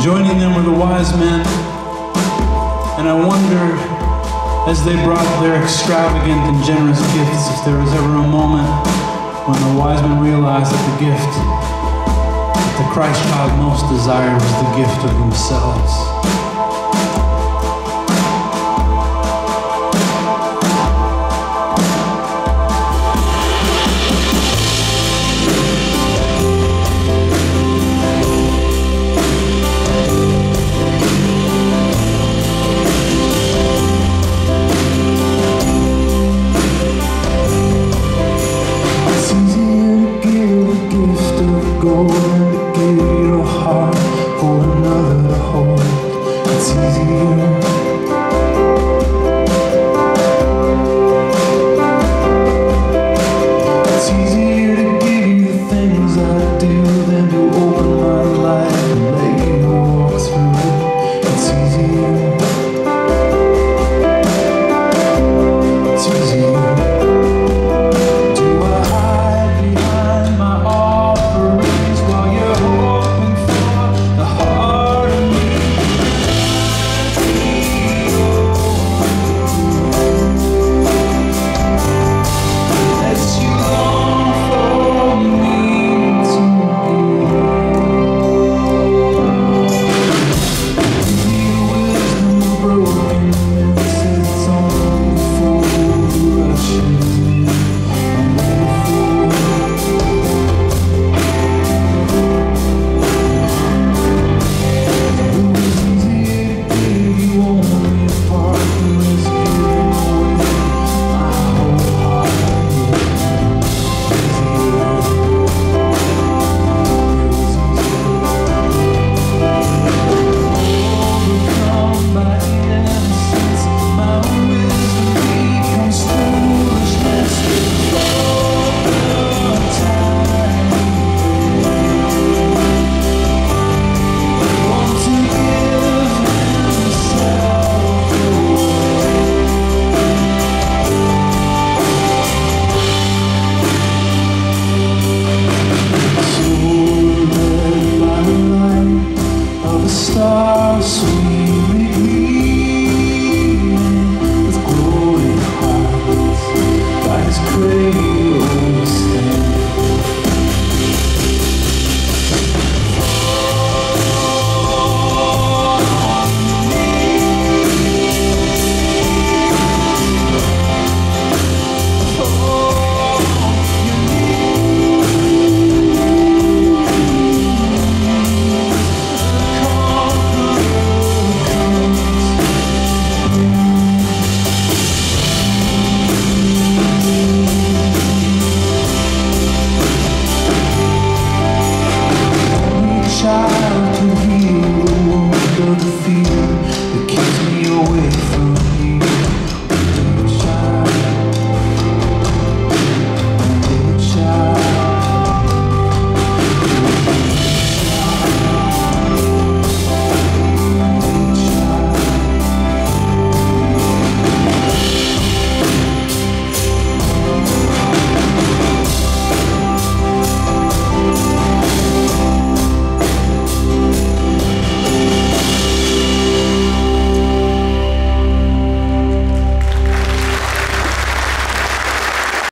joining them were the wise men. And I wonder, as they brought their extravagant and generous gifts, if there was ever a moment when the wise men realized that the gift that the Christ child most desired was the gift of themselves.